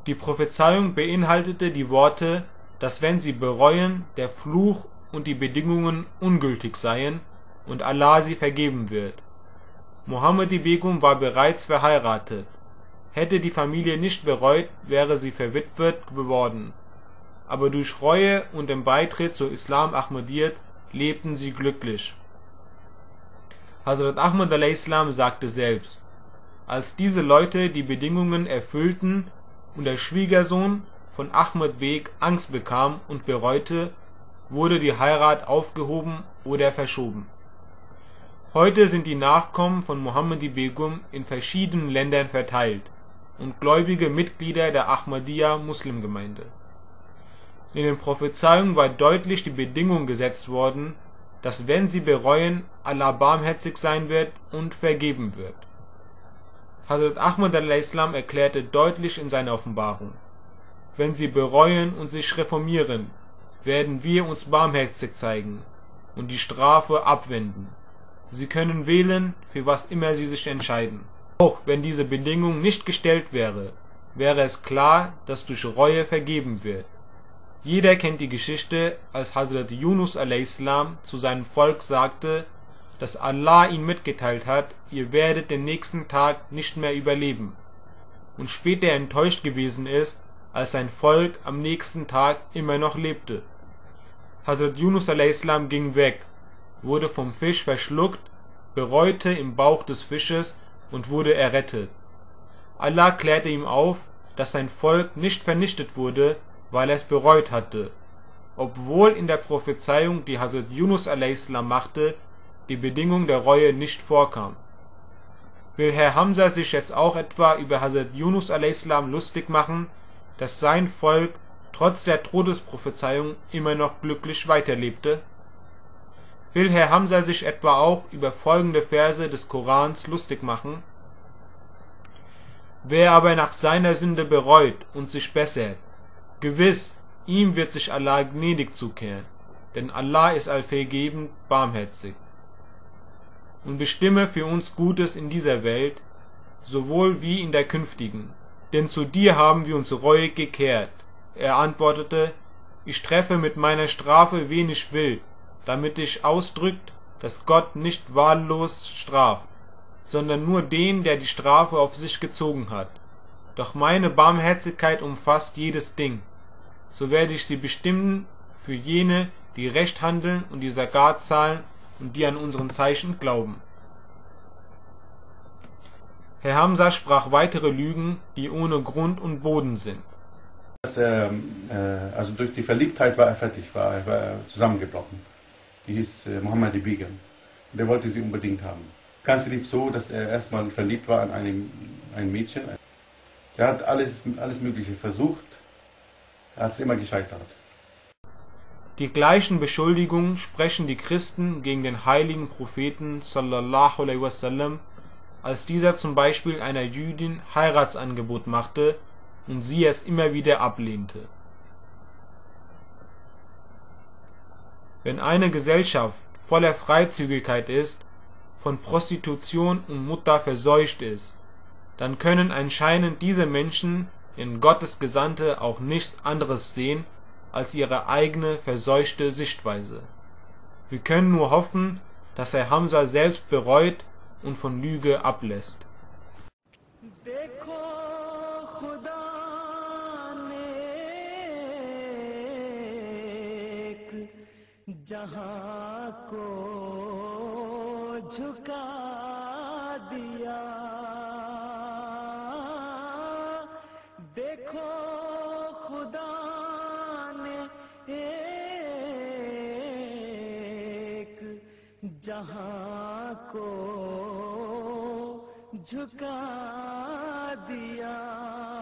Die Prophezeiung beinhaltete die Worte, dass wenn sie bereuen, der Fluch und die Bedingungen ungültig seien und Allah sie vergeben wird. Mohammadi Begum war bereits verheiratet. Hätte die Familie nicht bereut, wäre sie verwitwet geworden. Aber durch Reue und den Beitritt zu Islam Ahmadiyyat lebten sie glücklich. Hazrat Ahmad a.s. sagte selbst: Als diese Leute die Bedingungen erfüllten und der Schwiegersohn von Ahmad Beg Angst bekam und bereute, wurde die Heirat aufgehoben oder verschoben. Heute sind die Nachkommen von Mohammadi Begum in verschiedenen Ländern verteilt und gläubige Mitglieder der Ahmadiyya Muslimgemeinde. In den Prophezeiungen war deutlich die Bedingung gesetzt worden, dass wenn sie bereuen, Allah barmherzig sein wird und vergeben wird. Hazrat Ahmad a.s. erklärte deutlich in seiner Offenbarung: Wenn sie bereuen und sich reformieren, werden wir uns barmherzig zeigen und die Strafe abwenden. Sie können wählen, für was immer sie sich entscheiden. Auch wenn diese Bedingung nicht gestellt wäre, wäre es klar, dass durch Reue vergeben wird. Jeder kennt die Geschichte, als Hazrat Yunus a.s. zu seinem Volk sagte, dass Allah ihm mitgeteilt hat, ihr werdet den nächsten Tag nicht mehr überleben, und später enttäuscht gewesen ist, als sein Volk am nächsten Tag immer noch lebte. Hazrat Yunus a.s. ging weg, wurde vom Fisch verschluckt, bereute im Bauch des Fisches und wurde errettet. Allah klärte ihm auf, dass sein Volk nicht vernichtet wurde, weil er es bereut hatte, obwohl in der Prophezeiung, die Hazrat Yunus a.s. machte, die Bedingung der Reue nicht vorkam. Will Herr Hamza sich jetzt auch etwa über Hazrat Yunus a.s. lustig machen, dass sein Volk trotz der Todesprophezeiung immer noch glücklich weiterlebte? Will Herr Hamza sich etwa auch über folgende Verse des Korans lustig machen? Wer aber nach seiner Sünde bereut und sich bessert, gewiss, ihm wird sich Allah gnädig zukehren, denn Allah ist allvergebend barmherzig. Und bestimme für uns Gutes in dieser Welt, sowohl wie in der künftigen, denn zu dir haben wir uns reuig gekehrt. Er antwortete: Ich treffe mit meiner Strafe, wen ich will, damit dich ausdrückt, dass Gott nicht wahllos straft, sondern nur den, der die Strafe auf sich gezogen hat. Doch meine Barmherzigkeit umfasst jedes Ding. So werde ich sie bestimmen für jene, die recht handeln und die Zakat zahlen und die an unseren Zeichen glauben. Herr Hamza sprach weitere Lügen, die ohne Grund und Boden sind. Also durch die Verliebtheit war er fertig, war zusammengebrochen. Die hieß Mohammadi Begum. Und er wollte sie unbedingt haben. Ganz lieb so, dass er erstmal verliebt war an ein Mädchen. Er hat alles Mögliche versucht, er hat es immer gescheitert. Die gleichen Beschuldigungen sprechen die Christen gegen den heiligen Propheten sallallahu alaihi wasallam, als dieser zum Beispiel einer Jüdin Heiratsangebot machte und sie es immer wieder ablehnte. Wenn eine Gesellschaft voller Freizügigkeit ist, von Prostitution und Mutter verseucht ist, dann können anscheinend diese Menschen in Gottes Gesandte auch nichts anderes sehen als ihre eigene verseuchte Sichtweise. Wir können nur hoffen, dass Herr Hamza selbst bereut und von Lüge ablässt. जहां को झुका दिया।